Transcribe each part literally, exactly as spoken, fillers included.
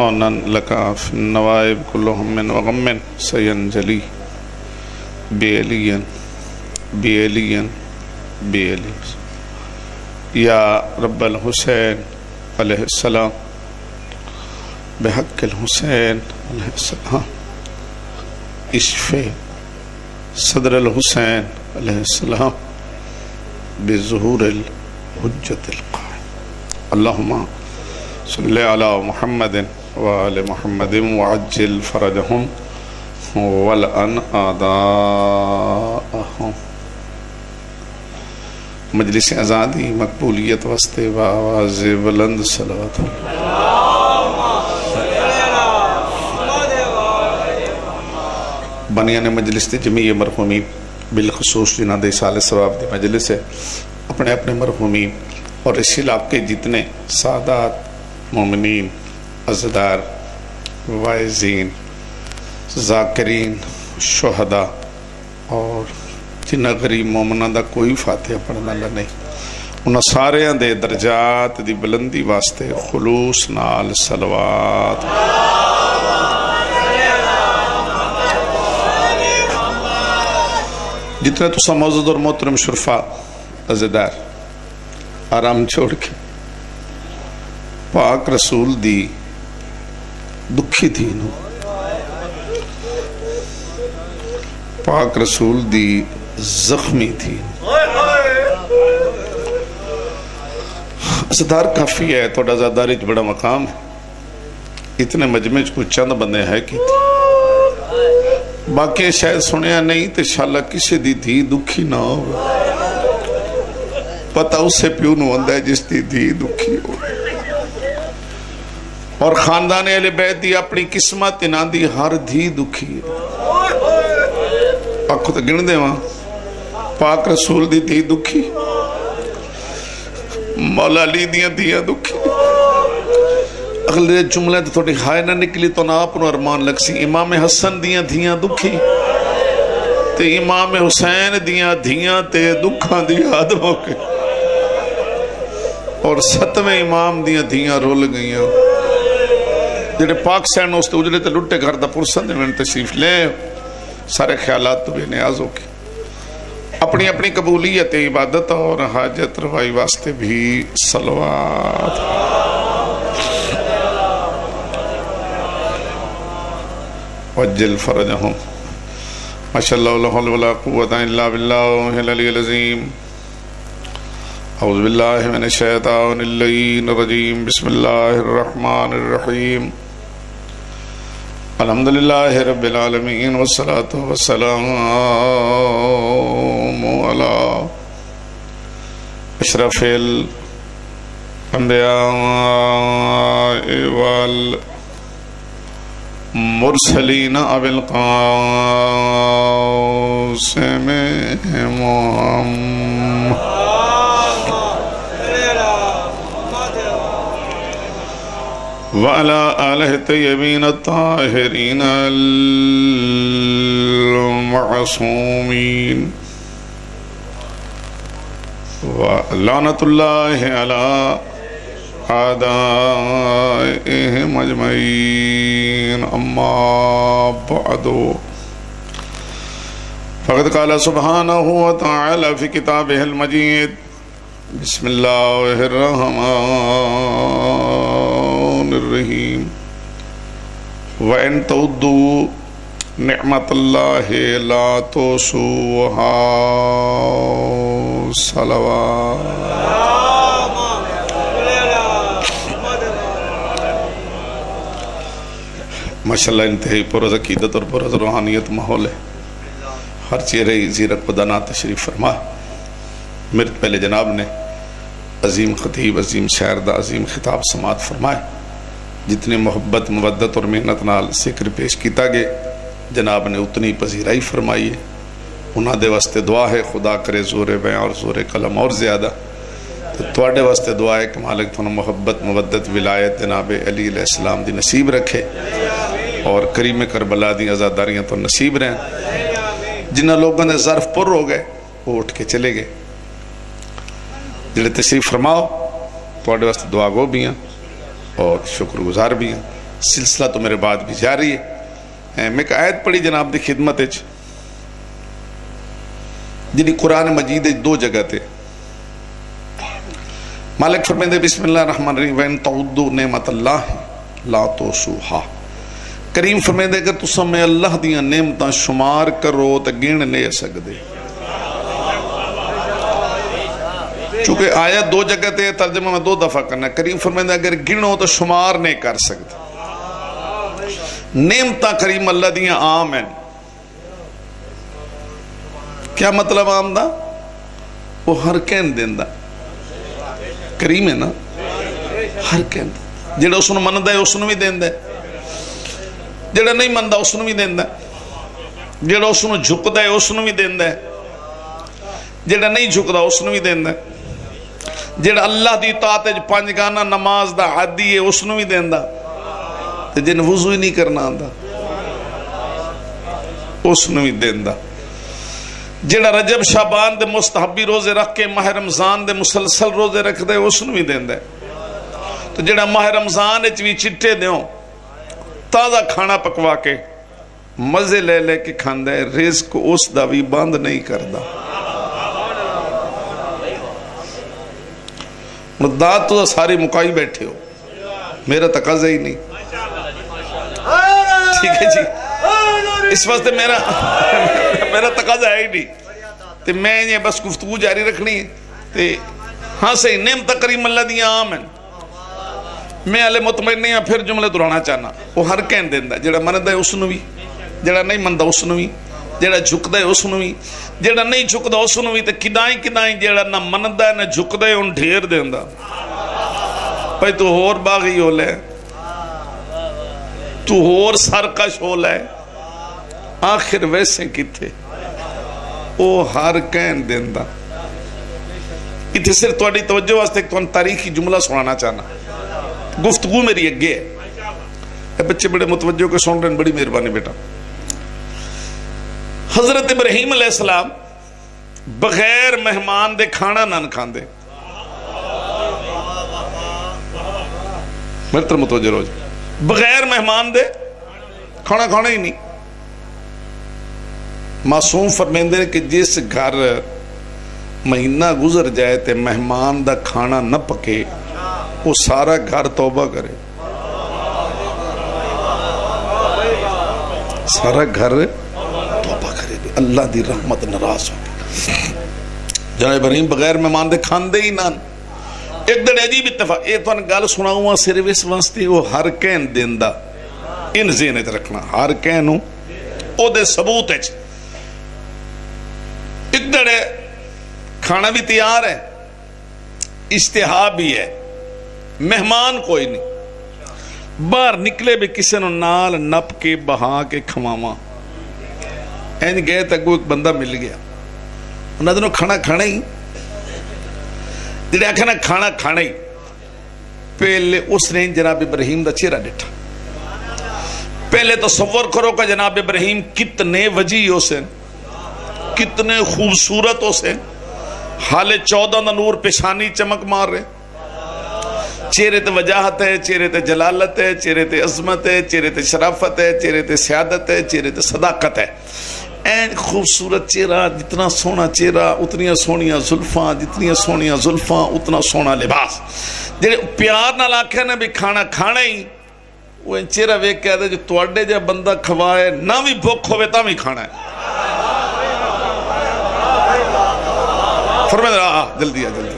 عونا لك في النوائب كل هم وغم سينجلي بألي بألي بألي يا رب الحسين عليه السلام بحق الحسين عليه السلام اشفي صدر الحسين عليه السلام بظهور الحجة القائم. اللهم صل على محمد وآل محمد وعجل فرجهم ولأن آداءهم. مجلس آزادی مقبولیت واسطے بآواز بلند صلوات. بنیان مجلس تے جمعی مرحومین بالخصوص جنہ دے سال ثواب دی مجلس ہے اپنے اپنے مرحومین اور اس علاقے جتنے سادات مومنین عزدار وائزین ذاکرین شہداء اور جنہ غریب مومنہ دا کوئی فاتحہ پڑھنا لہ نہیں انہاں سارے دے درجات دی بلندی واسطے خلوص نال صلوات. جتنے تو سا موجود اور محترم شرفا عزدار آرام چھوڑ کے پاک رسول دی دکھی تھی نو پاک رسول دی زخمی تھی عزدار کافی ہے توڑا زیاداری جو بڑا مقام ہے اتنے مجمع کو چند بندے ہیں کی تھی باقی شاید سنیا نہیں تو شاءاللہ کسی دی تھی دکھی نہ ہو پتہ اسے پیو نو اندہ ہے جس دی تھی دکھی ہو اور خاندان اہل بیت دی اپنی قسمت انہاں دی ہر دھی دکھی ہے. آنکھو تو گن دے وہاں پاک رسول دی تھی دکھی مولا علی دیاں دیاں دکھی. اگلے جملے تو تھوڑی ہائے نہ نکلی تو نہ اپنو ارمان لگ سی امام حسن دیاں دھیاں دکھی تے امام حسین دیاں دھیاں تے دکھاں دی یاد موقع اور ستویں امام دیاں دھیاں رول گئیاں جنہیں پاک سین اس تے اجلے تے لٹے گھر دا پرسن دے میں تشریف لے سارے خیالات تو بے نیاز ہو کے اپنی اپنی قبولیت عبادت اور حاجت روائی واسطے بھی صلوات. وجل فرجهم ما شاء الله لا حول ولا قوة إلا بالله العلي العظيم. أعوذ بالله من الشيطان اللعين الرجيم. بسم الله الرحمن الرحيم. الحمد لله رب العالمين والصلاة والسلام على أشرف الأنبياء وال مرسلین ابی القاسم محمد وعلى آلہ طیبین الطاہرین المعصومین ولعنت اللہ علی آدائهم اجمعین. اما بعد فقد قال سبحانه وتعالى في كتابه المجيد بسم الله الرحمن الرحيم وَإِن تَعُدُّوا نِعْمَةَ اللَّهِ لَا تُحْصُوهَا. صلوات. ماشاءاللہ انتہائی پرز عقیدت اور پرز روحانیت ماحول ہے. ہر چہرے زیرک بدنا تشریف فرما. مرد پہلے جناب نے عظیم خطیب عظیم شاعر دا عظیم خطاب سماعت فرمائے. جتنی محبت مودت اور محنت نال ذکر پیش کیتا گئے جناب نے اتنی پذیرائی فرمائی ہے. انہاں دے واسطے دعا ہے خدا کرے زور بیان اور زور قلم اور زیادہ. تو توڑے واسطے دعا ہے کہ مالک تھونا محبت مودت ولایت جناب علی علیہ السلام دی نصیب رکھے اور کریم کربلا دی عزاداریاں تو نصیب رہیں. جنہ لوگوں نے ظرف پر ہو گئے وہ اٹھ کے چلے گئے. جنہیں تشریف فرماؤ توڑے واسطے دعا گو بھی ہیں اور شکر گزار بھی ہیں. سلسلہ تو میرے بعد بھی جاری ہے. میں ایک آیت پڑھی جناب دی خدمت جی قرآن مجید دو جگہ تے مالک فرمیندے بسم اللہ الرحمن الرحیم وَإِن تَعُدُّوا نِعْمَةَ اللَّهِ لَا تُحْصُوهَا. کریم فرمیندے اگر تساں میں اللہ دیاں نعمتاں شمار کرو تے گن نہیں سکدے. چونکہ آیت دو جگہ تے ترجمہ میں دو دفعہ کرنا. کریم فرمیندے اگر گنو تو شمار نہیں کر سکتے. نعمتاں کریم اللہ دیاں عام ہیں. کیا مطلب عام دا؟ وہ ہر کہن دیندہ کریم ہے نا. ہر کہن جڑا اس نے مندہ ہے اس نے بھی دیندہ ہے. جڑا نہیں مندہ اس نے بھی دیندہ ہے. جڑا اس نے جھکدہ ہے اس نے بھی دیندہ ہے. جڑا نہیں جھکدہ اس نے بھی دیندہ ہے. جڑا اللہ دی اطاعت پانچ گانا نماز دا عادی ہے اس نے بھی دیندہ. جن وضو ہی نہیں کرنا آندا اس نے بھی دیندہ. جڑا رجب شعبان دے مستحبی روزے رکھ کے ماہ رمضان دے مسلسل روزے رکھ دے اس نے بھی دیندہ. تو جڑا ماہ رمضان اچ بھی چٹے دیوں تازہ کھانا پکوا کے مزے لے لے کے کھاندے رزق اس دا بھی بند نہیں کردہ. مدات تو ساری مکائی بیٹھے ہو میرا تقاضہ ہی نہیں. ٹھیک ہے جی اس واسطے میرا میرا تقاضہ ہے ہی نہیں. تو میں یہ بس گفتگو جاری رکھنی ہے. ہاں صحیح نعمت کریم اللہ دیاں عام ہیں. میں علی مطمئن نہیں ہوں پھر جملے درانا چاہنا. وہ ہر کہن دیندہ جڑا مندہ ہے اس نے بھی جڑا نہیں مندہ اس نے بھی جڑا جھکدہ ہے اس نے بھی جڑا نہیں جھکدہ اس نے بھی. تو کدائیں کدائیں جڑا نہ مندہ ہے نہ جھکدہ ہے ان ڈھیر دیندہ. بھائی تو اور باغی ہو لے تو اور سرکش ہو لے آخر ویسے کی تھے او ہر کہن دیندہ. اتھے صرف توڑی توجہ واسطے ایک تو تاریخی جملہ سنانا چاہنا. گفتگو میری اگے ہے. بچے بڑے متوجہ کے سن رہے ہیں بڑی مہربانی بیٹا. حضرت ابراہیم علیہ السلام بغیر مہمان دے کھانا نہ کھان دے. مرتر متوجہ روز بغیر مہمان دے کھانا کھانا ہی نہیں. معصوم فرمیندے کہ جس گھر مہینہ گزر جائے تے مہمان دا کھانا نہ پکے وہ سارا گھر توبہ کرے. سارا گھر توبہ کرے اللہ دی رحمت ناراض ہو گئی. جناب ابراہیم بغیر مہمان دے کھاندے ہی نہ. ایک دن عجیب اتفاق یہ تو گل سنا ہوا صرف اس واسطے وہ ہر کہن دیندہ ان ذہن وچ رکھنا. ہر کہنوں او دے ثبوت وچ ایک دن کھانا بھی تیار ہے اشتہا بھی ہے مہمان کوئی نہیں. باہر نکلے بھی کسی نے نال نپ کے بہا کے کھماواں. این گئے تک وہ ایک بندہ مل گیا انہوں نے کھانا کھانا ہی جڑے آکھنا کھانا کھانا ہی. پہلے اس نے جناب ابراہیم دا چہرہ ڈٹھا. پہلے تصور کرو کہ جناب ابراہیم کتنے وجی ہو سے کتنے خوبصورت ہو سے. حال چودہ دا نور پیشانی چمک مار رہے. چہرے تے وجاہت ہے چہرے تے جلالت ہے چہرے تے عظمت ہے چہرے تے شرافت ہے چہرے تے سیادت ہے چہرے تے صداقت ہے. این خوبصورت چہرہ جتنا سونا چہرہ اتنی سونیاں زلفاں جتنی سونیاں زلفاں اتنا سونا لباس. جڑے پیار نال آکھے نا بھی کھانا کھانا ہی وہ چہرہ ویکھ کے آدھے جو تواڈے جا بندہ کھوائے نہ بھی بھوک ہوئے تا بھی کھانا ہے. فرمائے رہا جلدی آ جلدی.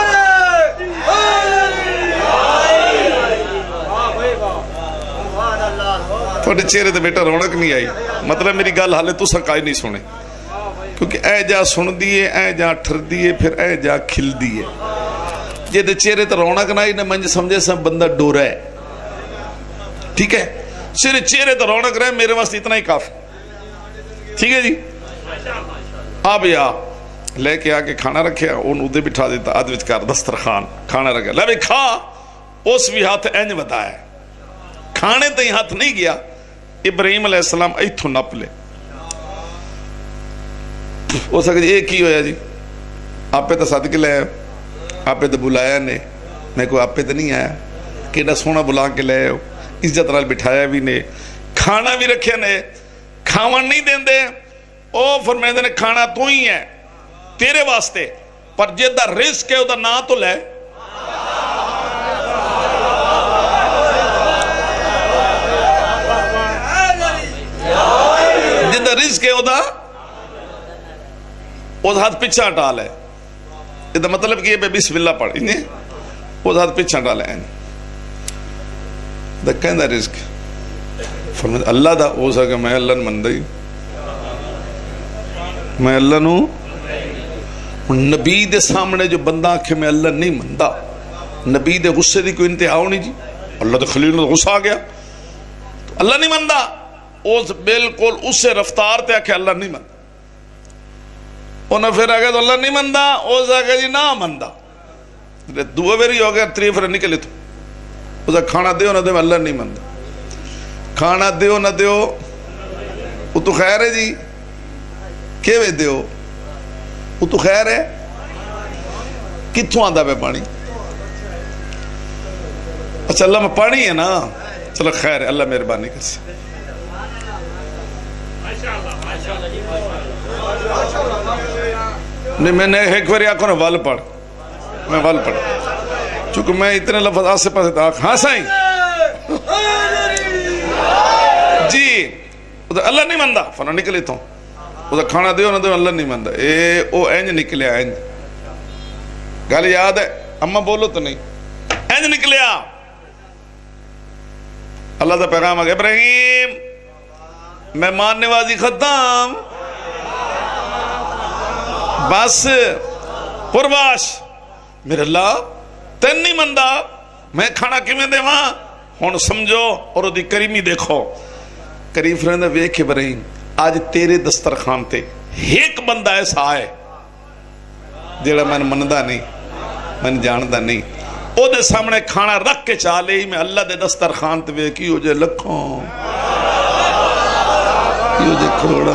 تھوڑے چہرے تے بیٹا رونق نہیں آئی. مطلب میری گل حالے تو سکائی نہیں سنے کیونکہ اے جا سن دیئے اے جا ٹھر دیئے پھر اے جا کھل دیئے. جے دے چہرے تے رونق نہ آئی نہ منج سمجھے سب بندہ ڈورا ہے. ٹھیک ہے صرف چہرے تے رونق رہے میرے واسطے اتنا ہی کافی. ٹھیک ہے جی آپ یا لے کے آکے کھانا رکھیا انہوں دے بٹھا دیتا آدھ وچ کار دسترخوان کھانا رکھیا لے بھی کھا. اس بھی ہاتھ اینج بتایا کھانے تے ہی ہاتھ نہیں گیا. ابراہیم علیہ السلام ایتھو نپ لے. وہ سکتے ایک ہی ہویا جی آپ پہ تو صدقے لے آئے آپ پہ تو بلایا نے میں کوئی آپ پہ تو نہیں آیا کیڑا سونا بلا کے لے آئے عزت نال بٹھایا بھی نے کھانا بھی رکھے نے کھاون نہیں دیندے او فرمیندے نے کھانا تو ہی ہے تیرے واسطے پر جیدہ رزق ہے او دا نا تو لے جیدہ رزق ہے او دا او دا ہاتھ پچھا ڈال ہے یہ مطلب کہ یہ بے بسم اللہ پڑھ انہیں وہ ہاتھ پچھا ڈال ہے دا کہندہ رزق فرمائے اللہ دا او سا کہ میں اللہ نے مندہ ہی میں اللہ نو نبی دے سامنے جو بندہ آکھے میں اللہ نہیں مندہ نبی دے غصے دی کوئی انتہا ہونی جی اللہ دے خلیل نے غصہ آگیا اللہ نہیں مندہ اس بالکل اس سے رفتار تے آکھے اللہ نہیں مندہ انہاں پھر آگیا تو اللہ نہیں مندہ اس آگیا جی نا مندہ دعا بیری ہو گیا تری پھر نکلے تو اس آگیا کھانا دیو نہ دیو اللہ نہیں مندہ کھانا دیو نہ دیو وہ تو خیر ہے جی کیوے دیو وہ تو خیر ہے کتھوں آندہ پہ پانی اچھا اللہ میں پانی ہے نا چلو خیر ہے اللہ مہربانی کر سے نہیں میں نے ایک باری آنکھوں نے وال پڑھ میں وال پڑھ چونکہ میں اتنے لفظ آس سے پاس تھا ہاں سائیں جی اللہ نہیں مندہ فنا نکلی تو وہ کھانا دیو نہ دیو اللہ نہیں مندہ اے او اینج نکلیا اینج گل یاد ہے اماں بولو تو نہیں اینج نکلیا اللہ دا پیغام آگے ابراہیم مہمان نوازی ختم بس قرباش میرے اللہ تین نہیں مندہ میں کھانا کیوں دے وہاں ہون سمجھو اور دی کریمی دیکھو قریب فرندہ ویک ابراہیم آج تیرے دسترخوان تے ایک بندہ ایسا آئے جیڑا میں نے مندہ نہیں میں نے جاندہ نہیں او دے سامنے کھانا رکھ کے چالے ہی میں اللہ دے دسترخوان تے ویکی ہو جائے لکھوں ہو جائے کروڑا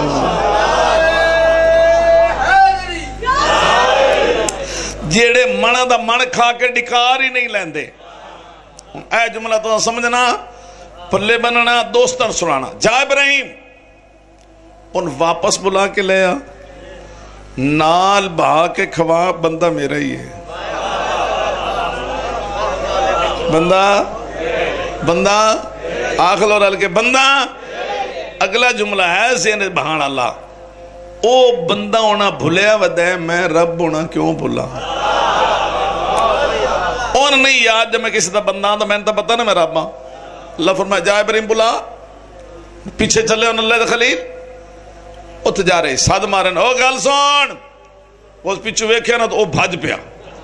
جیڑے منہ دا من کھا کے ڈکار ہی نہیں لیندے اے جملہ تو سمجھنا پلے بننا دوستان سنانا جا ابراہیم ان واپس بلا کے لیا نال بہا کے کھوا بندہ میرا ہی ہے بندہ بندہ آخل اور علی کے بندہ اگلا جملہ ہے زین بہان اللہ او بندہ ہونا بھولیا ودے میں رب ہونا کیوں بھولا اور نہیں یاد جب میں کسی دا بندہ ہوں تو میں نے تو پتا نا میں رب ہوں اللہ فرمایا جا ابراہیم بلا پیچھے چلے ان اللہ دا خلیل ات جا رہے ساد مارن او گل سون وہ پیچھے ویکھیا نا تو او بھاج پیا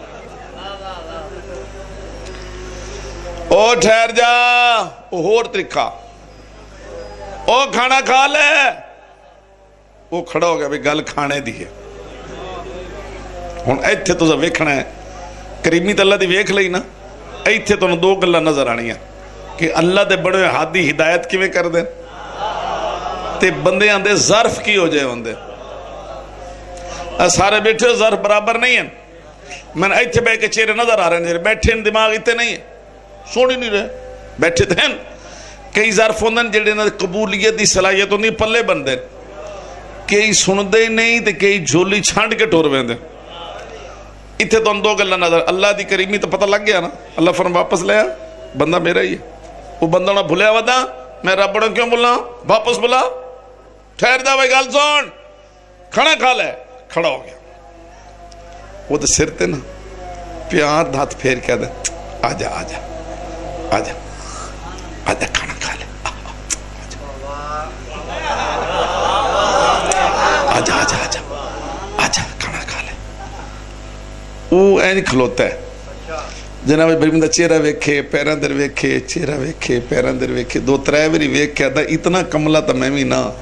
او ٹھہر جا او ہور طریقہ او کھانا کھا لے وہ کھڑا ہو گیا بھی گل کھانے دی ہے ہن ایتھے تو ویکھنا ہے کریمی تو اللہ دی ویکھ لئی نا ایتھے تو دو گلاں نظر آنی ہیں کہ اللہ دے بڑے ہادی ہدایت کیویں کر دیں تے بندے آندے ظرف کی ہو جائے ہوندے سارے بیٹھے ہو ظرف برابر نہیں ہیں میں نے ایتھے بے کے چہرے نظر آ رہے ہیں بیٹھے ہیں دماغ ایتے نہیں ہے سونی نہیں رہے بیٹھے تھے کئی ظرف ہوندن جڑے نہ قبولیت دی صلاحیت ہوندی پلے بندے کئی سندے نہیں تے کئی جھولی چھانڈ کے ٹور ویندے ایتھے تو ان دو گلاں نظر اللہ دی کریمی تو پتہ لگ گیا نا اللہ فرم واپس لیا بندہ میرا ہی ہے وہ بندہ نہ بھولیا ودا میں رب بڑا کیوں بولا واپس بولا ٹھہر جا بھائی گل سن کھانا کھا لے کھڑا ہو گیا وہ تو سر تے نا پیار ہاتھ پھیر کے دے آجا آجا آجا آجا کھانا کھا لے آجا آجا آجا آجا کھانا کھا لے وہ این کھلوتا ہے جناب ابراہیم دا چہرہ ویکھے پیراں در ویکھے چہرہ ویکھے پیراں در ویکھے دو ترے واری ویکھ کے آتا اتنا کملا تا میں بھی نہ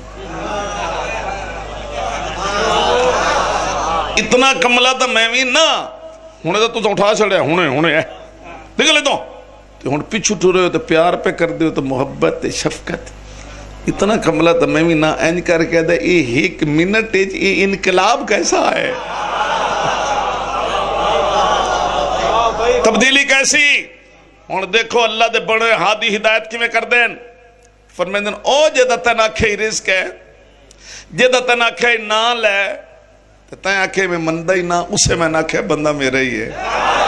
اتنا کملا تا میں بھی نہ ہونے تو تو اٹھا چھڑیا ہونے ہونے ہے نکلے تو ہن پیچھے ٹرے ہو تو پیار پہ کر دیو تو محبت شفقت اتنا کملا تا میں بھی نہ اینج کر کے آتا اے ایک منٹ اے انقلاب کیسا ہے تبدیلی کیسی ہوں دیکھو اللہ دے بڑے ہادی ہدایت کیویں کر دین فرمیندن او جدا تین آکھے رزق ہے جدا تین آکھے نہ لے تین آکھے میں مندہ ہی نہ اسے میں نہ آکھے بندہ میرا ہی ہے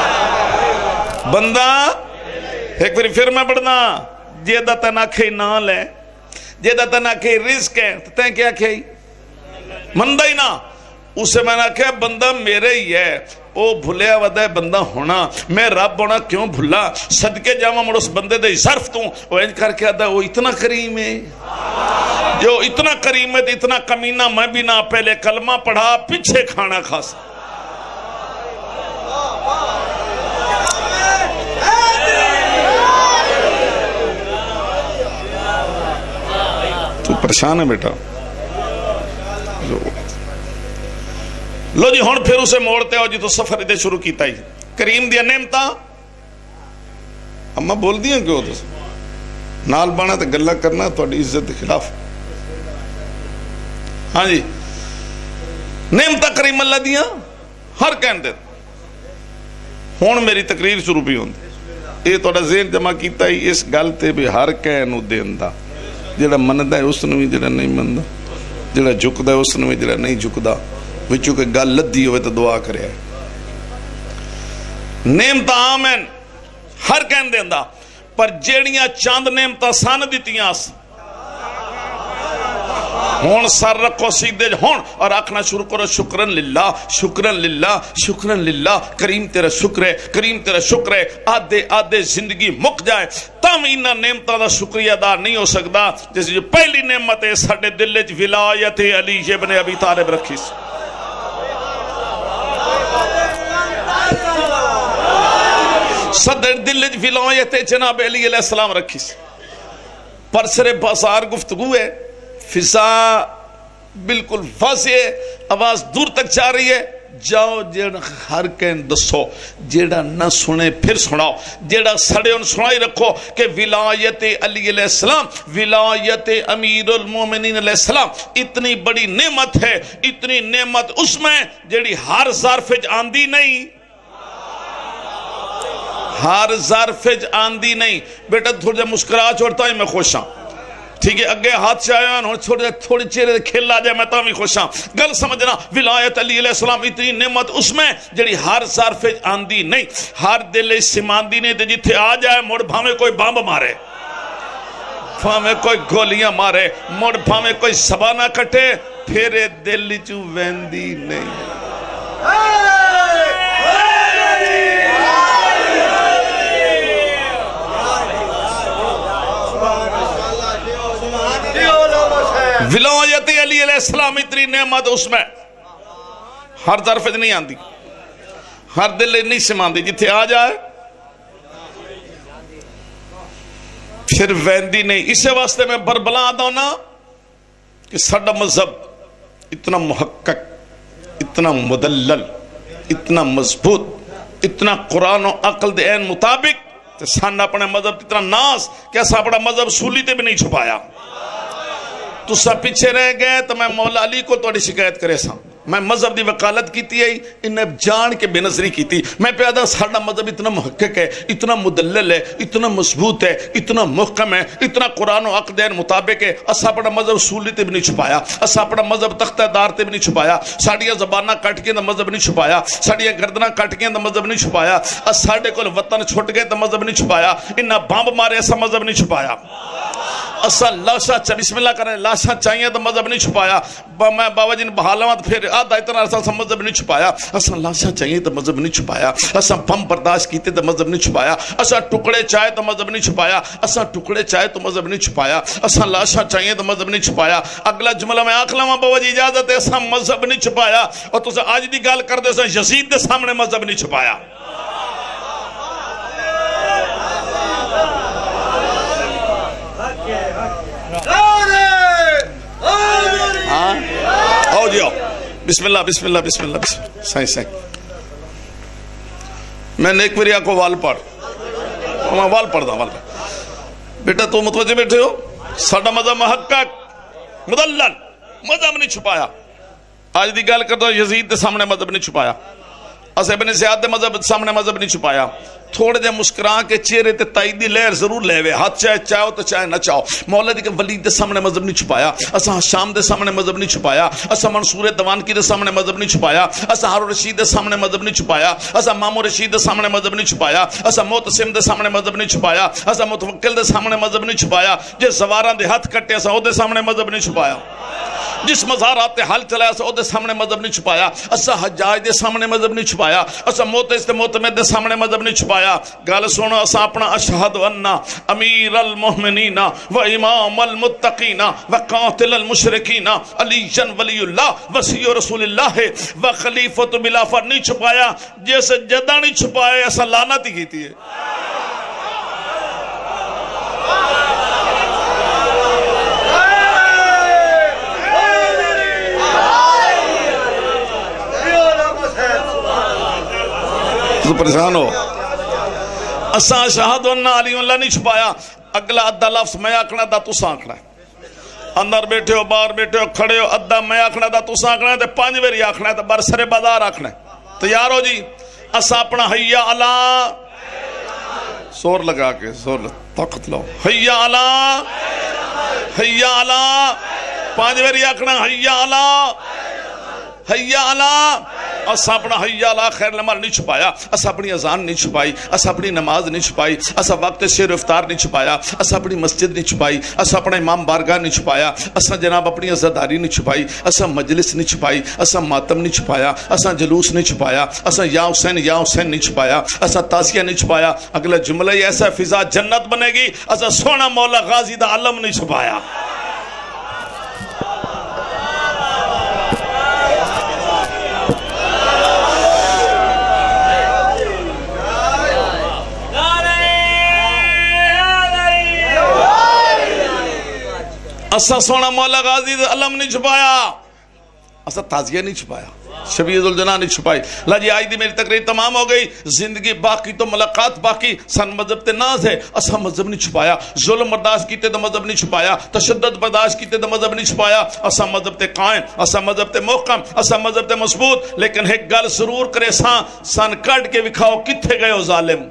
بندہ ایک باری پھر میں پڑھنا جدا تین آکھے نہ لے جدا تین آکھے رزق ہے تین کیا آکھے مندہ ہی نہ اسے میں نے کہا بندہ میرے ہی ہے او بھولیا ودا ہے بندہ ہونا میں رب ہونا کیوں بھولا صدقے جاواں مڑ اس بندے دے ظرف تو وہ انج کر کے آدھا وہ اتنا کریم ہے جو اتنا کریم ہے اتنا کمینہ میں بھی نہ پہلے کلمہ پڑھا پیچھے کھانا کھاس تو پریشان ہے بیٹا لو جی ہون پھر اسے موڑتے ہو جی تو سفر دے شروع کیتا ہی کریم دیا نعمتاں اما بول دیا کیوں تو نال بانا تے گلہ کرنا تو عزت کے خلاف ہاں جی نعمتاں کریم اللہ دیا ہر کہن دے ہون میری تقریر شروع بھی ہوندی یہ تو ذہن جمع کیتا ہی اس گل تے بھی ہر کہنو دیندہ جڑا مندہ ہے اس نے بھی جڑا نہیں مندہ جڑا جھکدا ہے اس نے بھی جڑا نہیں جھکدا وچوں کہ گل لدی ہوئے تو دعا کرے نعمتاں آمین ہر کہن دیندہ پر جیڑیاں چاند نعمتاں سان دیتیاں ہون سر رکھو سیدھے ہون اور آکھنا شروع کرو شکرن للہ شکرن للہ شکرن للہ کریم تیرا شکر ہے کریم تیرا شکر ہے آدھے آدھے زندگی مک جائے تم انہاں نعمتاں دا شکریہ ادا نہیں ہو سکتا جیسے جو پہلی نعمت ہے ساڈے دل وچ ولایت علی ابن ابی طالب رکھی سی صدر دل وچ ولایت جناب علی علیہ السلام رکھی سی پر سر بازار گفتگو ہے فضا بالکل واضح ہے آواز دور تک جا رہی ہے جاؤ جیڑا ہر کہیں دسو جیڑا نہ سنے پھر سناؤ جیڑا سڑے ان سنائی رکھو کہ ولایت علی علیہ السلام ولایت امیر المومنین علیہ السلام اتنی بڑی نعمت ہے اتنی نعمت اس میں جیڑی ہر ظرف آندی نہیں ہر ظرف آندی نہیں بیٹا تھوڑا جا مسکرا چھوڑتا ہی میں خوش ہاں ٹھیک ہے اگے ہاتھ سے آیا ہوں تھوڑے تھوڑے چہرے کھیل آ جائے میں تو بھی خوش ہاں گل سمجھنا ولایت علی علیہ السلام اتنی نعمت اس میں جڑی ہر ظرف آندی نہیں ہر دل سماندی نہیں تے جتھے آ جائے مڑ بھاویں کوئی بمب مارے بھاویں کوئی گولیاں مارے مڑ بھاویں کوئی زبانہ کٹے پھر دل چوں ویندی نہیں ولایت علی علیہ السلام اتنی نعمت اس میں ہر طرف نہیں آندی ہر دل نہیں سماندی جتھے آ جائے پھر ویندی نہیں اسے واسطے میں بربلا آدھا ہونا کہ ساڈا مذہب اتنا محقق اتنا مدلل اتنا مضبوط اتنا قرآن و عقل دے عین مطابق سان اپنے مذہب اتنا ناز کہ ایسا اپنا مذہب سولی تے بھی نہیں چھپایا تو سب پیچھے رہ گئے تو میں مولا علی کو توڑی شکایت کرے سا میں مذہب دی وکالت کیتی ہے انہیں جان کے بے نظری کیتی میں پیادا ساڑھا مذہب اتنا محقق ہے اتنا مدلل ہے اتنا مضبوط ہے اتنا محکم ہے اتنا قرآن و عقل دین مطابق ہے اسا اپنا مذہب سولی تے بھی نہیں چھپایا اسا اپنا مذہب تختہ دار تے بھی نہیں چھپایا ساڑھیا زبانہ کٹ کے دا مذہب نہیں چھپایا ساڑھیا گردنہ کٹ کے دا مذہب نہیں چھپایا ساڑھے کو وطن چھوٹ گئے دا مذہب نہیں چھپایا انہا بامب مارے ایسا مذہب نہیں چھپایا اسا لاشا چاہ بسم اللہ کرنے لاشا چاہیے تو مذہب نہیں چھپایا میں بابا جی نے بحالوات پھر آدھا اتنا عرصہ مذہب نہیں چھپایا اسا لاشا چاہیے تو مذہب نہیں چھپایا اسا پم برداشت کیتے تو مذہب نہیں چھپایا اسا ٹکڑے چاہے تو مذہب نہیں چھپایا اسا ٹکڑے چاہے تو مذہب نہیں چھپایا اسا لاشا چاہیے تو مذہب نہیں چھپایا اگلا جملہ میں آخلا ماں بابا جی اجازت ہے اسا مذہب نہیں چھپایا اور تو سے آج دی گال کر دے اسا یزید دے سامنے مذہب نہیں چھپایا آؤ جی آؤ بسم اللہ بسم اللہ بسم اللہ بسم اللہ سائیں سائیں میں نے ایک بری آنکھوں وال پڑھ میں وال پڑھ دا وال پڑھ بیٹا تو متوجہ بیٹھے ہو ساڑھا مذہب محقق مدلل مذہب نہیں چھپایا آج دی گال کر دو یزید دے سامنے مذہب نہیں چھپایا اسا ابن زیاد دے مذہب سامنے مذہب نہیں چھپایا. تھوڑے جے مسکران کے چہرے تے تائید دی لہر ضرور لے وے, ہاتھ چاہے چاہو تو چاہے نہ چاہو. مولا دی کے ولید دے سامنے مذہب نہیں چھپایا. اسا شام دے سامنے مذہب نہیں چھپایا. اسا منصور دوانکی دے سامنے مذہب نہیں چھپایا. اسا ہارون رشید دے سامنے مذہب نہیں چھپایا. اسا مامو رشید دے سامنے مذہب نہیں چھپایا. اسا معتصم دے سامنے مذہب نہیں چھپایا. اسا متوکل دے سامنے مذہب نہیں چھپایا. جس سواراں دے ہاتھ کٹے اسا او دے سامنے مذہب نہیں چھپایا. جس مزارات تے حل چلایا اسا او دے سامنے مذہب نہیں چھپایا. اسا حجاج دے سامنے مذہب نہیں چھپایا. اسا معتز تے معتمد دے سامنے مذہب نہیں چھپایا. گل سنو, اسا اپنا اشہد ان امیر المؤمنین و امام المتقین و قاتل المشرکین علی ولی اللہ وصی رسول اللہ و خلیفۃ بلا فر نہیں چھپایا. جیسے جدہ نہیں چھپایا ایسا لعنت ہی کیتی ہے. تو پریشان ہو. اساں شہاد انہ علی اللہ نہیں چھپایا. اگلا ادھا لفظ میں آکھنا دا تُسا آکھنا ہے. اندر بیٹھے ہو باہر بیٹھے ہو کھڑے ہو, ادھا میں آکھنا دا تُسا آکھنا ہے, تے پانچ ویری آکھنا ہے, تے برسر بازار آکھنا ہے. تیار ہو جی. اساں اپنا حیا علا زور لگا کے زور طاقت لاؤ. حیا علا حیا علا پانچ ویری آکھنا حیا علا حیا علا. اسا اپنا حیا علا خیر العمل نہیں چھپایا. اسا اپنی اذان نہیں چھپائی. اسا اپنی نماز نہیں چھپائی. اسا وقت شیر و افطار نہیں چھپایا. اسا اپنی مسجد نہیں چھپائی. اسا اپنا امام بارگاہ نہیں چھپایا. اسا جناب اپنی عزاداری نہیں چھپائی. اسا مجلس نہیں چھپائی. اسا ماتم نہیں چھپایا. اسا جلوس نہیں چھپایا. اسا یا حسین یا حسین نہیں چھپایا. اسا تازیہ نہیں چھپایا. اگلا جملہ ہی ایسا فضا جنت بنے گی. اسا سونا مولا غازی دا علم نہیں چھپایا. اسا سونا مولا غازی دا علم نہیں چھپایا. اسا تازیہ نہیں چھپایا. شبیہ ذوالجناح نہیں چھپائی. لا جی آج دی میری تقریر تمام ہو گئی. زندگی باقی تو ملاقات باقی. سن مذہب تے ناز ہے. اسا مذہب نہیں چھپایا. ظلم برداشت کیتے تو مذہب نہیں چھپایا. تشدد برداشت کیتے تو مذہب نہیں چھپایا. اسا مذہب تے قائم. اسا مذہب تے محکم. اسا مذہب تے مضبوط. لیکن ایک گل ضرور کرے سان سن کٹ کے وکھاؤ کتھے گئے ہو ظالم.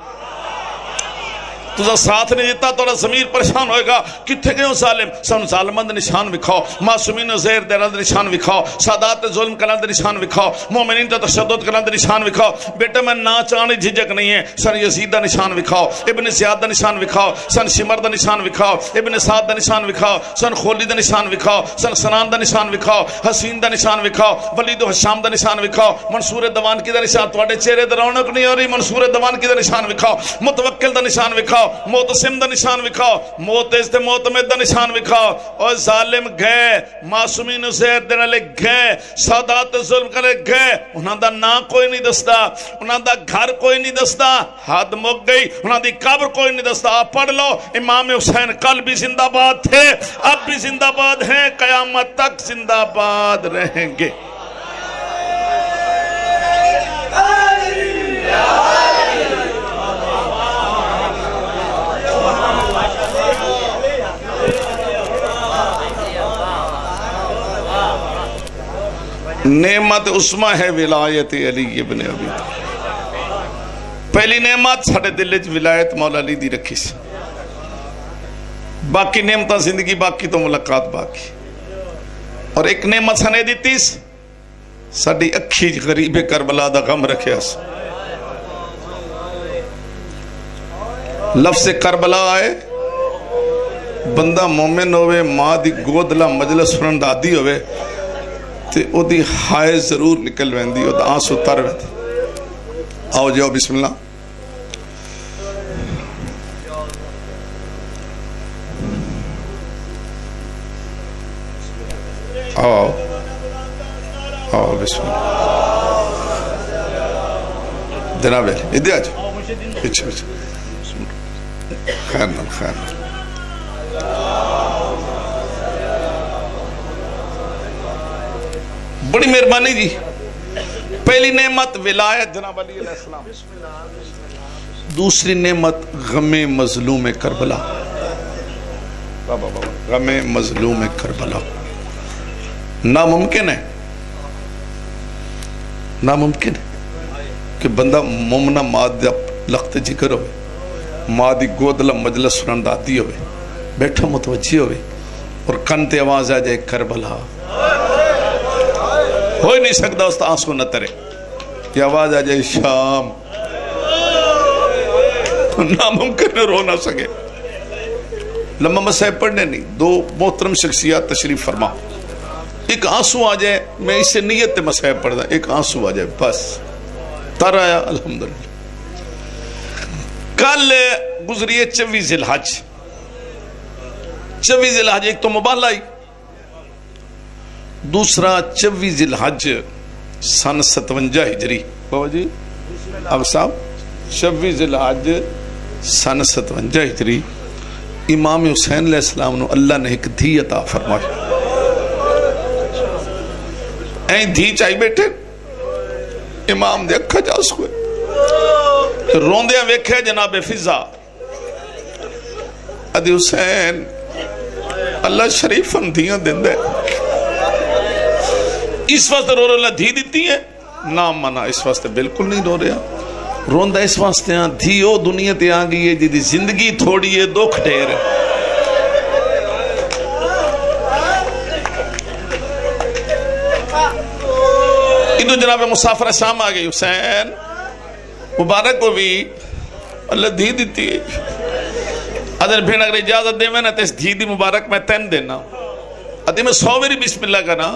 تو ساتھ نہیں دیتا تو ضمیر پریشان ہوئے گا. کتھے گئے ہو ظالم. سن ظالمند نشان وکھاؤ. معصومین زہر دیرند نشان وکھاؤ. سادات ظلم کرند نشان وکھاؤ. مومنین تے تشدد کرند نشان وکھاؤ. بیٹا میں نا چاہنے جھجک نہیں ہے. سن یزید دا نشان وکھاؤ. ابن زیاد دا نشان وکھاؤ. سن شمر دا نشان وکھاؤ. ابن سعد دا نشان وکھاؤ. سن خولی دا نشان وکھاؤ. سن سنان دا نشان وکھاؤ. حسین دا نشان وکھاؤ. ولید و حشام دا نشان وکھاؤ. منصور دوانکی دا نشان. تواڈے چہرے تے رونق نہیں ہو رہی. منصور دوانکی دا نشان وکھاؤ. متوکل دا نشان وکھاؤ. معتصم دا نشان وکھاؤ. معتز تے معتمد دا نشان وکھاؤ. اور ظالم گئے. معصومین زہر دے نالے گئے. سادات ظلم کرے گئے. انہاں دا نا کوئی نہیں دستا. انہاں دا گھر کوئی نہیں دستا. حد مک گئی. انہاں دی قبر کوئی نہیں دستا. آپ پڑھ لو. امام حسین کل بھی زندہ باد تھے, اب بھی زندہ باد ہیں, قیامت تک زندہ باد رہیں گے. نعمت عظمی ہے ولایت علی ابن ابی طالب. پہلی نعمت ساڑھے دل چ ولایت مولا علی دی رکھی سی. باقی نعمت زندگی باقی تو ملاقات باقی. اور ایک نعمت سنے دیتی ساڑھی اکھی غریب کربلا دا غم رکھے اس. لفظ کربلا آئے بندہ مومن ہوئے, ماں دی گودلا مجلس سنن دا عادی ہوئے, تے او دی ہائے ضرور نکل ویندی, او دا آنسو تر ویندی. آؤ جاؤ بسم اللہ. آؤ آؤ بسم اللہ. جناب ادھر آ جاؤ پیچھے پیچھے. خیر نال خیر نال. بڑی مہربانی جی. پہلی نعمت ولایت جناب علی علیہ السلام. دوسری نعمت غم مظلوم کربلا. غم مظلوم کربلا ناممکن ہے, ناممکن ہے. کہ بندہ مومنہ ماں دا لخت ذکر ہوئے، ماں دی گودلہ مجلس سنن داتی ہوئے، بیٹھا متوجہ ہوئے اور کن تے آواز آ جائے کربلا، ہوئی نہیں سکتا اس تا آنسو نہ ترے، کہ آواز آ جائے شام، ناممکن رو نہ سکے۔ لمحہ مسئلہ پڑھنے نہیں، دو محترم شخصیات تشریف فرما، ایک آنسو آ جائے، میں اس سے نیت تے مسئلہ پڑھ دا، ایک آنسو آ جائے بس تر آیا الحمدللہ۔ کل گزریے چوی ذی الحج، چوی ذی الحج ایک تو مبالہ ہی، دوسرا چوی ذی الحج سن ستونجہ ہجری، بابا جی اب صاحب چوی ذی الحج سن ستونجہ ہجری، امام حسین علیہ السلام نو اللہ نے ایک دھی عطا فرمائی، این دھی چاہی بیٹھے امام دے اکھا جا سکوئے، روندیاں ویکھے جناب فضا، ادھی حسین اللہ شریفن دھیاں دن دے، اس واسطے رو رہا اللہ دھی دیتی ہے، نام منا اس واسطے بالکل نہیں رو رہا، روندہ اس واسطے ہاں دھی او دنیا تے آگئی ہے جدی زندگی تھوڑی ہے دکھ ڈھیر ہے۔ ادھو جناب مسافر شام آگئی، حسین مبارک کو بھی اللہ دھی دیتی ہے، ادھر بھین اگر اجازت دے میں نا تیس دھی دی مبارک میں تین دینا، ادھر میں سو میری بسم اللہ کرنا،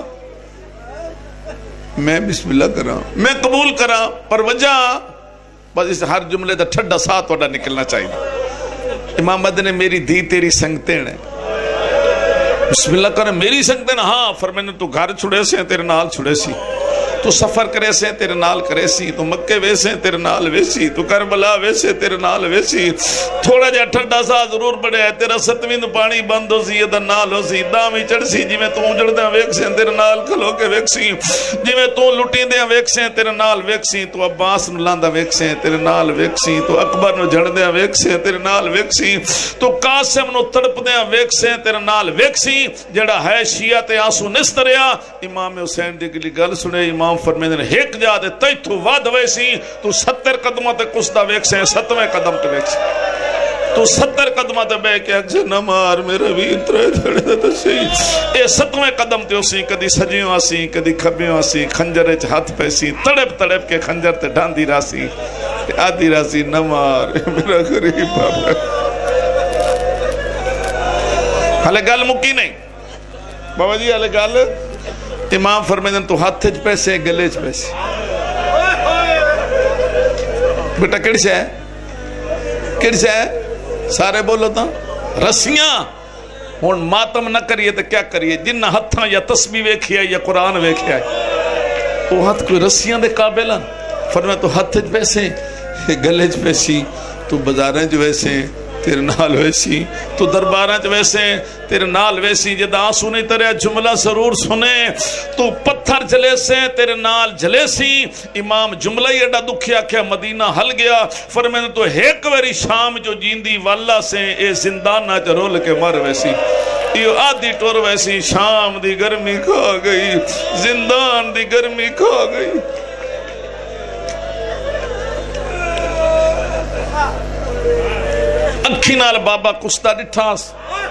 میں بسم اللہ کرنا، میں قبول کرنا، پر وجہ بس اس ہر جملے دا ٹھڈا ساتھ وڈا نکلنا چاہیے۔ امام مدد نے میری دھی تیری سنگتے ہیں، بسم اللہ کرنا میری سنگتے ہیں، ہاں فرمائنے تو گھر چھڑے سے تیرے نال چھڑے سی، تو سفر کرے سے تیرے نال کرے سی، تو مکے ویسے تیرے نال ویسی، تو کربلا ویسے تیرے نال ویسی، تھوڑا جا ٹھڈا سا ضرور بڑے ہے، تیرا ستویں پانی بند ہو سی، یہ دا نال ہو سی، دامی چڑھ سی، جی میں تو اجڑ دیا ویک سے تیرے نال کھلو کے ویک سی، جی میں تو لٹی دیا ویک سے تیرے نال ویک سی، تو عباس نو لاندہ ویک سے تیرے نال ویک سی، تو اکبر نو جڑ دیا ویک سے تیرے نال ویک سی، تو قاسم نو تڑپ دیا ویک سے تیرے نال ویک سی، جڑا ہے شیعہ تے آنسو نستریا، امام حسین دی گلی گل سنے، امام فرمیدے نے ایک جا دے تیتھو واد ویسی، تو ستر قدمہ تے کسدہ ویک سے ستویں قدم تے ویک سے، تو ستر قدمہ تے بے کے اکجے نمار میرے بھی انترے دھڑے دے تشی، اے ستویں قدم تے اسی کدی سجیوں آسی کدی کھبیوں آسی، خنجر اچھ ہاتھ پیسی، تڑپ تڑپ کے خنجر تے ڈھاندی راسی، آدھی راسی نمار میرا غریب بابا۔ حالے گل مکی نہیں بابا جی، حالے گل امام فرمیدن تو ہاتھ چ پیسے گلے چ پیسے، بیٹا کیڑی سے ہے کیڑی سے ہے سارے بولو تا رسیاں، ہون ماتم نہ کریے تو کیا کریے، جن ہتھاں یا تسبیح ویکھیا یا قرآن ویکھیا ہے وہ ہاتھ کوئی رسیاں دے قابل ہیں، فرمایا تو ہاتھ چ پیسے گلے چ پیسی، تو بازاریں جو ویسے تیرے نال ویسی، تو درباراں چ ویسے تیرے نال ویسی، جد آنسو نہیں تریا جملہ ضرور سنے، تو پتھر جلے سے تیرے نال جلے سی، امام جملہ ہی اڈا دکھیا کیا مدینہ ہل گیا، فرمائنے تو ایک ویری شام جو جیندی والا سے اے زندانہ چ رول کے مر ویسی، یہ آدھی ٹور ویسی، شام دی گرمی کھا گئی، زندان دی گرمی کھا گئی۔ اکھی نال بابا کستا ڈٹھاس،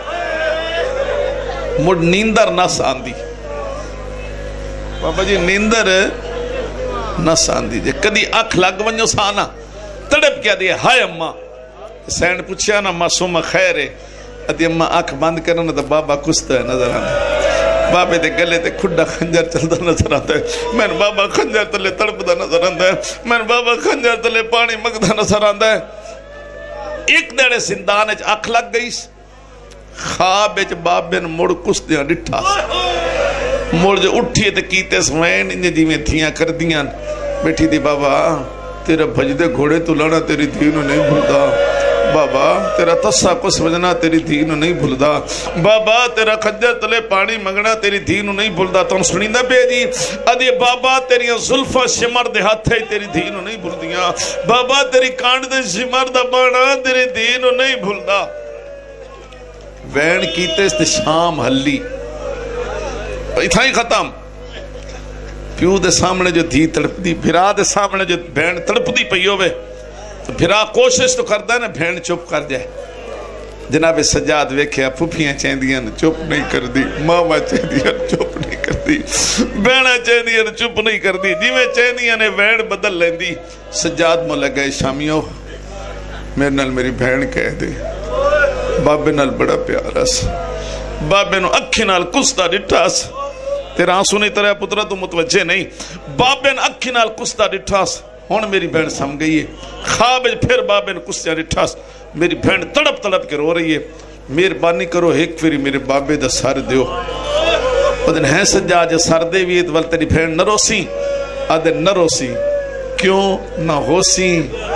مڑ نیندر نس آندی، بابا جی نیندر نس آندی، جے کدی اکھ لگ ونجو سانا تڑپ کیا دیا، ہائے اممہ سینڈ پوچھیا نا معصومہ خیر ہے، ادھی اممہ اکھ بند کرنا تو بابا کستا ہے نظر آنا، بابے دے گلے تے کھڑا خنجر چلتا نظر آتا ہے، میں بابا خنجر تلے تڑپدا نظر آتا ہے، میں بابا خنجر تلے پانی مگدا نظر آتا ہے۔ ایک دیڑے زندان اچھ اکھ لگ گئی، خواب اچھ بابن مڑ کس دیاں ڈٹھا، مڑ جو اٹھیے تے کیتے سوین انجھے جی میں تھیاں کر دیاں، بیٹھی دی بابا تیرا بھجدے گھوڑے تو لانا تیری دینو نہیں بھولدا، بابا تیرا تسا کس وجنا تیری دینو نہیں بھولدا، بابا تیرا خجر تلے پانی منگنا تیری دینو نہیں بھولدا، تم سنیندہ بے جی ادھے بابا تیری ظلفہ شمر دے ہاتھے تیری دینو نہیں بھولدیاں، بابا تیری کانڈ دے شمر دا بانا تیری دینو نہیں بھولدا۔ وین کیتے اس تے شام حلی اتھا ہی ختم، پیو دے سامنے جو دھی تڑپ دی، بھرا دے سامنے جو بہن تڑپ دی پئی ہوئے تو بھرا کوشش تو کرتا ہے نا بہن چپ کر جائے. جناب سجاد ویکھیا پھپھیاں چیندیاں چپ نہیں کر دی، ماما چیندیاں چپ نہیں کر دی، بہنا چیندیاں چپ نہیں کر دی، جی میں چیندیاں نے بہن بدل لیندی. سجاد مو لگے شامیوں میرے نال میری بہن کہہ دے بابے نال بڑا پیارا سا، بابے نو اکھی نال کستا ڈٹھا سا، تیرا آنسو نہیں تریا پترا تو متوجہ نہیں، بابے نو اکھی نال کستا ڈٹھا سا. ہون میری بہن سم گئی ہے، خواب پھر بابے نو کستا ڈٹھا سا، میری بہن تڑپ تڑپ کے رو رہی ہے. مہربانی کرو ایک فری میرے بابے دا سر دیو. ادن ہے سجا جے سر دے بھی ول تیری بہن نہ روسی، ادن نہ روسی کیوں نہ ہوسی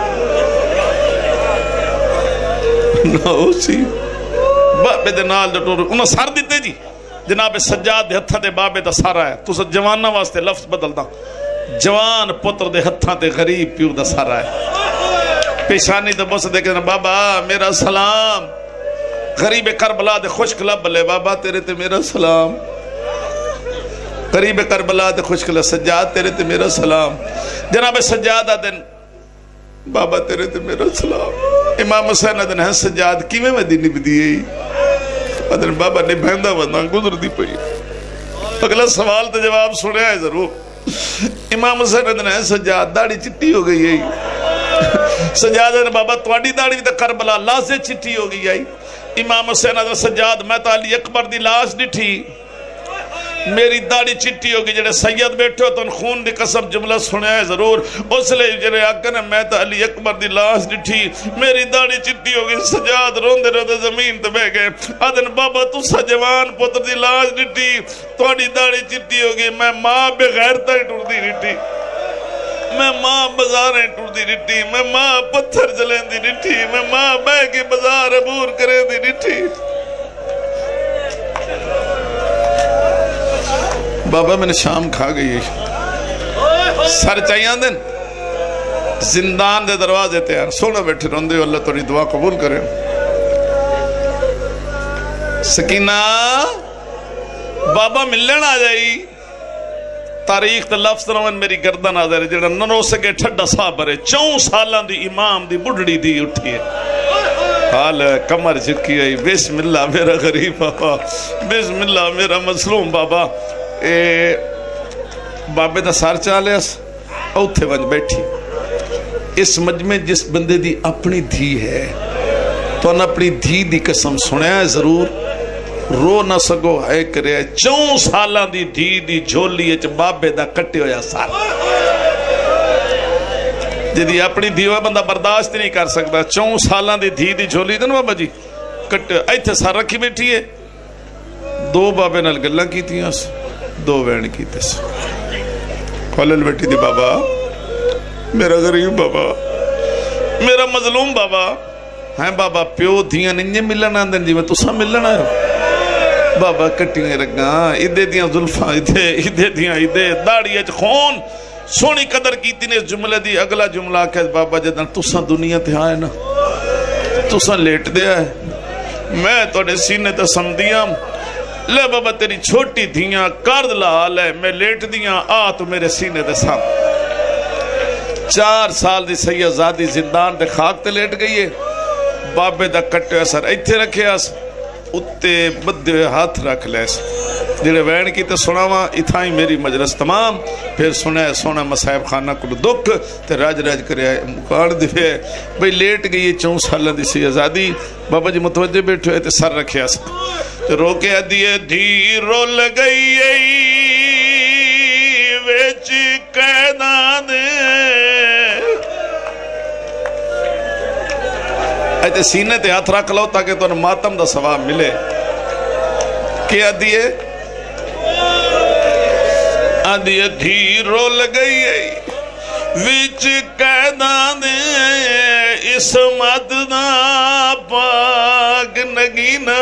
نہ ہوسی بابے دے نال جو ٹور انہاں سر دیتے جی. جناب سجاد دے ہتھاں تے بابے دا سارا ہے. تو جواناں واسطے لفظ بدل دا، جوان پتر دے ہتھاں تے غریب پیو دا سارا ہے. پیشانی تے بس دے کہ بابا میرا سلام، غریب کربلا دے خوشک لب لے بابا تیرے تے میرا سلام، غریب کربلا دے خوشک لب سجاد تیرے تے میرا سلام. جناب سجاد آدن بابا تیرے تے میرا سلام. امام حسین آدن ہے سجاد کیویں میں دی نب دیئے آدن بابا نے بہندہ وندہ گزر دی پئی. اگلا سوال تے جواب سنے آئے ضرور. امام حسین آدن ہے سجاد داڑی چٹی ہو گئی ہے. سجاد آدن بابا تواڈی داڑی تے کربلا لازے چٹی ہو گئی ہے. امام حسین آدن سجاد میں تا علی اکبر دی لاش ڈٹھی میری داڑی چٹی ہوگی. جڑے سید بیٹھے ہو تو خون دی قسم جملہ سنے ہے ضرور. اس لئے جڑے آکن میں تا علی اکبر دی لاش ڈٹھی میری داڑی چٹی ہوگی. سجاد روندے روندے زمین تے بہ گئے. آدن بابا تو سجوان پتر دی لاش ڈٹھی تواڈی داڑی چٹی ہوگی. میں ماں بغیرتا ہی ٹردی ڈٹھی، میں ماں بازاریں ٹردی ڈٹھی، میں ماں پتھر جلیں دی ڈٹھی، میں ماں بہ کے بازار عبور کریں دی ڈٹھی. بابا میں نے شام کھا گئی سر چاہیاں دن زندان دے دروازے تیار سونا بیٹھے روندے ہو. اللہ توڑی دعا قبول کرے. سکینہ بابا ملن آ جائی. تاریخ تے لفظ نوان میری گردن آ جائے جڑا نہ رو سکے ٹھڈا صاحب برے چون سالان دی امام دی بڑھڑی دی اٹھی ہے. حال ہے کمر جھکی آئی. بسم اللہ میرا غریب بابا، بسم اللہ میرا مظلوم بابا. اے بابے دا سار چالے اس اوتھے ونج بیٹھی. اس مجمع جس بندے دی اپنی دھی ہے تو ان اپنی دھی دی قسم سنیا ہے ضرور. رو نہ سگو ہے کرے چون سالاں دی دھی دی جھولی اچ بابے دا کٹے ہویا سار. جدی اپنی دھی ہوئے بندہ برداشت نہیں کر سکتا. چون سالاں دی دھی دی جھولی دن بابا جی کٹے ایتھے سار رکھی بیٹھی ہے. دو بابے نال گلاں کیتیاں دو وین کی تس کھولل بیٹھی دی بابا میرا غریب بابا میرا مظلوم بابا ہیں بابا پیو دھیاں ننجے ملن آندن جی میں تسا ملن آئے ہو. بابا کٹیاں رگاں ادھے دیاں ظلفاں ادھے ادھے دیاں ادھے داڑی اچ خون سونی قدر کیتی نے اس جملے دی. اگلا جملہ کہ بابا جدن تسا دنیا تے آئے نا تسا لیٹ دیا ہے میں توڑے سینے تے سمدیاں لے بابا تیری چھوٹی دھیاں کرد لال ہے میں لیٹ دیاں آ تو میرے سینے دے سام. چار سال دی سید زادی زندان دے خاک تے لیٹ گئی ہے. بابے دا کٹے اثر ایتھے رکھے اس اتے بدے ہاتھ رکھ لے اس جڑے وین کی تے سناواں اتھائی میری مجلس تمام. پھر سنے سونا مسائب خانہ کو دکھ تے راج راج کرے مکاڑ دے بھئی لیٹ گئی ہے چون سالہ دی سی آزادی. بابا جی متوجہ بیٹھو ہے تے سر رکھے اس رو کے دیئے دھی رول گئی ویچ قیدان دے ایتے سینے تے ہاتھ رکھ لو تاکہ تو ماتم دا ثواب ملے. کیا دیئے آدھیے دھی رول گئی ویچ قیدان دے اسمت دا پاک نگینا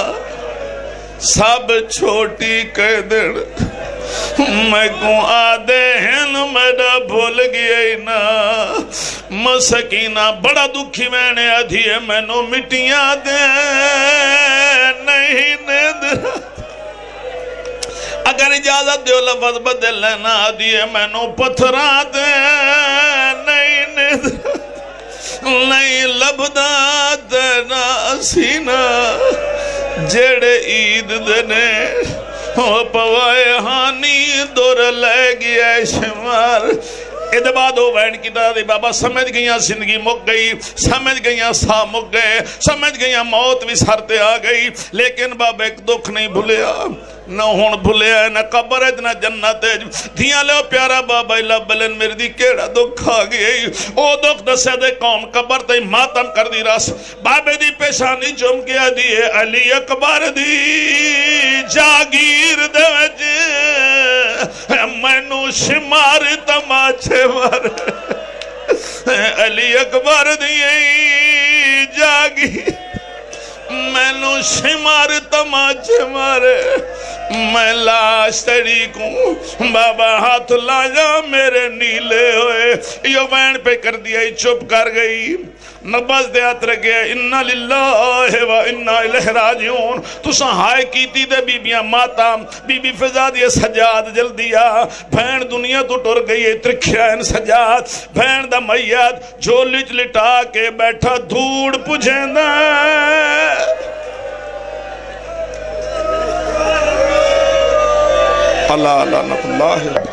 سب چھوٹی قیدن میں کو آدھے ہیں میرا بھول گیا ہی نا مسکینہ بڑا دکھی میں نے آدھیے میں نو مٹیاں دے نہیں نیند اگر اجازت دیو لفظ بدل لینا دیئے میں نو پتھرا دے نہیں ندر نہیں لبدا دینا سینہ جیڑے عید دینے پوائے ہانی دور لے گیا شمار ادباد ہو وین کی طرح دی بابا سمجھ گئیاں زندگی مک گئی سمجھ گئیاں سا مک گئے سمجھ گئیاں موت بھی سرتے آ گئی لیکن بابا ایک دکھ نہیں بھولیا نہ ہون بھولیا نہ قبر ہے نہ جنت ہے دھیاں لے پیارا بابا اللہ بلن میری دی کیڑا دکھ آ گئی او دکھ دسے دے قوم قبر تے ماتم کر دی رس بابے دی پیشانی چم کیا دیئے علی اکبر دی جاگیر دے وجہ میں نو شمار تماچے مر علی اکبر دیئے جاگیر میں نو شمار تماچے مارے میں لاش تڑی کوں بابا ہاتھ لایا میرے نیلے ہوئے یہ وین پہ کر دیا ہی چپ کر گئی نبض دیات رکھے انہا للہ و انہا الہ راجعون تو سہائے کیتی دے بی بیاں ماتا بی بی فضا دیا سجاد جل دیا بھین دنیا تو ٹر گئی ہے ترکھیا ان سجاد بھین دا میت جو لچ لٹا کے بیٹھا دھوڑ پجھیں دا اللہ اللہ اللہ